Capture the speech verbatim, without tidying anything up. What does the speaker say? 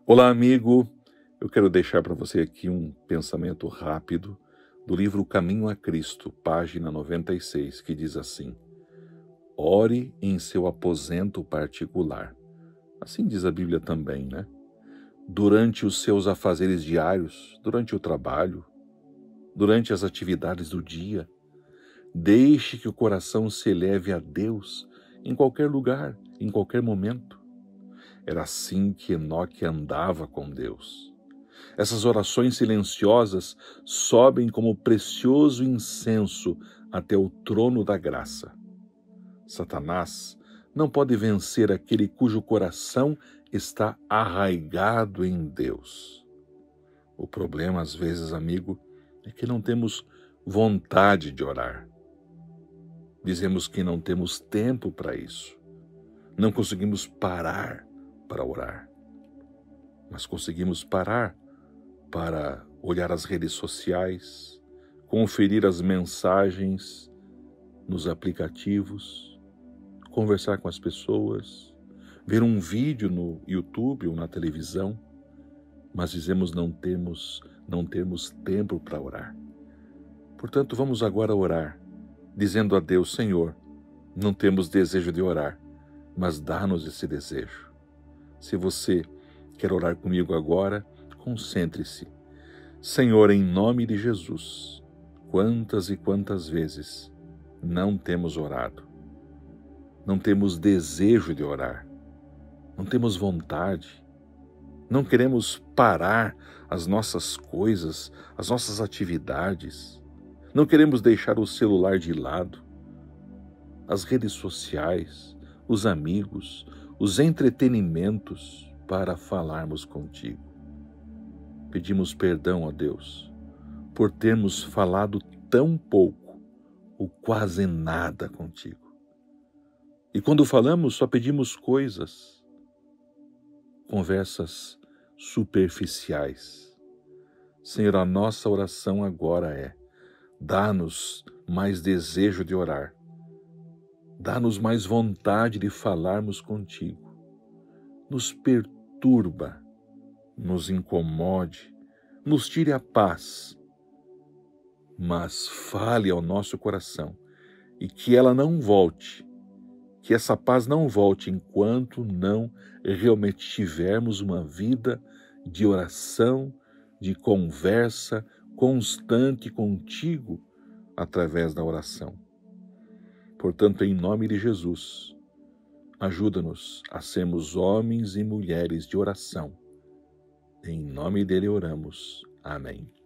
Olá, amigo. Eu quero deixar para você aqui um pensamento rápido do livro Caminho a Cristo, página noventa e seis, que diz assim: ore em seu aposento particular. Assim diz a Bíblia também, né? Durante os seus afazeres diários, durante o trabalho, durante as atividades do dia, deixe que o coração se eleve a Deus em qualquer lugar, em qualquer momento. Era assim que Enoque andava com Deus. Essas orações silenciosas sobem como precioso incenso até o trono da graça. Satanás não pode vencer aquele cujo coração está arraigado em Deus. O problema, às vezes, amigo, é que não temos vontade de orar. Dizemos que não temos tempo para isso. Não conseguimos parar para orar. Mas conseguimos parar para olhar as redes sociais, conferir as mensagens nos aplicativos, conversar com as pessoas, ver um vídeo no YouTube ou na televisão, mas dizemos não temos, não temos tempo para orar. Portanto, vamos agora orar, dizendo a Deus: Senhor, não temos desejo de orar, mas dá-nos esse desejo. Se você quer orar comigo agora, concentre-se. Senhor, em nome de Jesus, quantas e quantas vezes não temos orado, não temos desejo de orar, não temos vontade, não queremos parar as nossas coisas, as nossas atividades, não queremos deixar o celular de lado, as redes sociais, os amigos, os entretenimentos para falarmos contigo. Pedimos perdão a Deus por termos falado tão pouco ou quase nada contigo. E quando falamos, só pedimos coisas, conversas superficiais. Senhor, a nossa oração agora é: dá-nos mais desejo de orar, dá-nos mais vontade de falarmos contigo. Nos perturba, nos incomode, nos tire a paz, mas fale ao nosso coração e que ela não volte, que essa paz não volte enquanto não realmente tivermos uma vida de oração, de conversa constante contigo através da oração. Portanto, em nome de Jesus, ajuda-nos a sermos homens e mulheres de oração. Em nome dele oramos. Amém.